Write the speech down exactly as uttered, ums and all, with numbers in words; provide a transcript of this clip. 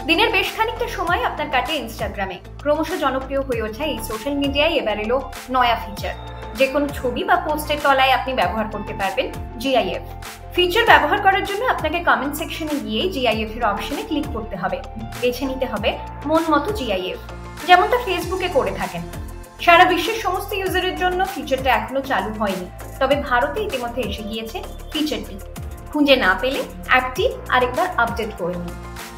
দিনের বেশ খানিকটা সময় আপনার কাটে ইনস্টাগ্রামে। ক্রমশ জনপ্রিয় হয়ে ওঠা এই সোশ্যাল মিডিয়ায় এবার এলো নয়া ফিচার। যে কোনো ছবি বা পোস্টের তলায় আপনি ব্যবহার করতে পারবেন জিআইএফ ফিচার। ব্যবহার করার জন্য আপনাকে কমেন্ট সেকশনে গিয়ে জিআইএফ এর অপশনে ক্লিক করতে হবে। বেছে নিতে হবে মন মতো জিআইএফ, যেমনটা ফেসবুকে করে থাকেন। সারা বিশ্বের সমস্ত ইউজারের জন্য ফিচারটা এখনো চালু হয়নি, তবে ভারতে ইতিমধ্যে এসে গিয়েছে ফিচারটি। খুঁজে না পেলে অ্যাপটি আরেকবার আপডেট করে নিন।